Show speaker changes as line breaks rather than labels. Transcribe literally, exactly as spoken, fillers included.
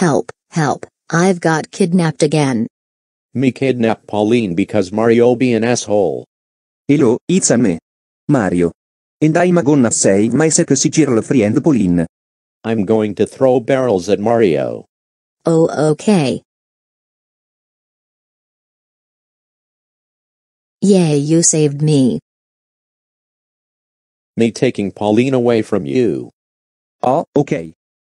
Help, help, I've got kidnapped again.
Me kidnap Pauline because Mario be an asshole.
Hello, it's a me. Mario. And I'm gonna say my sexy girlfriend Pauline.
I'm going to throw barrels at Mario.
Oh, okay. Yay, you saved me.
Me taking Pauline away from you.
Oh, okay.